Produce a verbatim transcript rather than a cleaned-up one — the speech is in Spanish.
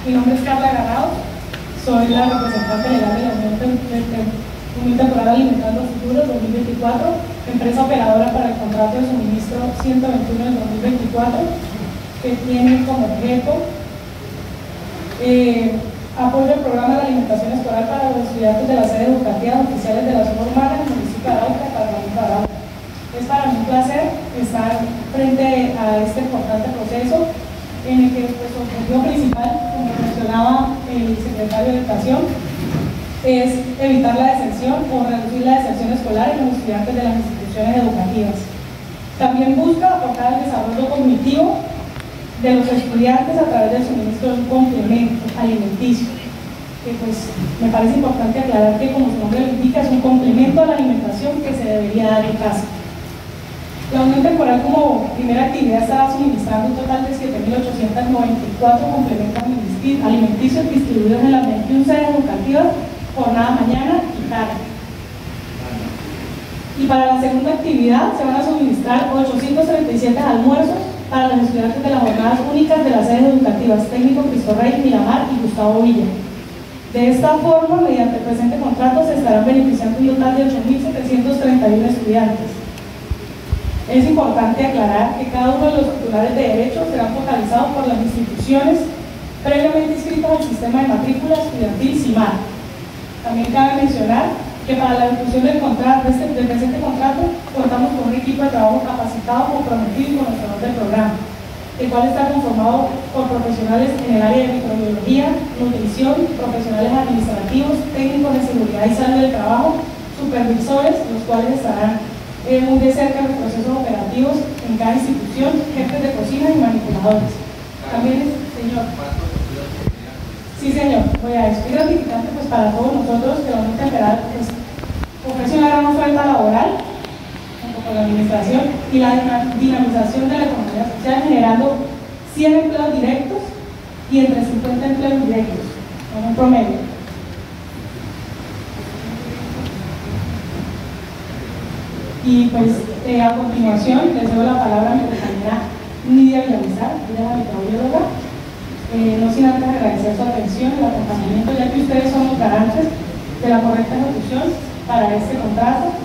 Mi nombre es Carla Granados, soy la representante legal de la Unión Temporal Alimentando Futuro dos mil veinticuatro, empresa operadora para el contrato de suministro ciento veintiuno del dos mil veinticuatro, que tiene como objeto eh, apoyo al programa de alimentación escolar para los estudiantes de las sedes educativas oficiales de la zona urbana del municipio de Arauca, Departamento de Arauca. Es para mí un placer estar frente a este importante proceso en el que pues, su objetivo principal, como mencionaba el secretario de Educación, es evitar la deserción o reducir la deserción escolar en los estudiantes de las instituciones educativas. También busca aportar el desarrollo cognitivo de los estudiantes a través del suministro de un complemento alimenticio, que pues me parece importante aclarar que, como su nombre lo indica, es un complemento a la alimentación que se debería dar en casa. La Unión Temporal, como primera actividad, estará suministrando un total de siete mil ochocientos noventa y cuatro complementos alimenticios distribuidos en las veintiuna sedes educativas, jornada mañana y tarde. Y para la segunda actividad se van a suministrar ochocientos treinta y siete almuerzos para los estudiantes de las jornadas únicas de las sedes educativas Técnico Cristo Rey, Miramar y Gustavo Villa. De esta forma, mediante el presente contrato, se estarán beneficiando un total de ocho mil setecientos treinta y uno estudiantes. Es importante aclarar que cada uno de los titulares de derechos serán focalizados por las instituciones previamente inscritas al sistema de matrícula estudiantil SIMAR. También cabe mencionar que para la ejecución del contrato, de este, del presente contrato, contamos con un equipo de trabajo capacitado, comprometido y conocedor del programa, el cual está conformado por profesionales en el área de microbiología, nutrición, profesionales administrativos, técnicos de seguridad y salud del trabajo, supervisores, los cuales estarán Eh, muy de cerca los procesos operativos en cada institución, jefes de cocina y manipuladores. También, señor. Sí, señor. Voy a decir gratificante pues, para todos nosotros que la Unión Temporal pues, ofrece una gran oferta laboral junto con la administración y la dinamización de la economía social, generando cien empleos directos y entre cincuenta empleos indirectos, en un promedio. Y pues eh, a continuación les doy la palabra a mi compañera Nidia Villamizar, ella es la microbióloga, eh, no sin antes agradecer su atención y el acompañamiento, ya que ustedes son los garantes de la correcta ejecución para este contrato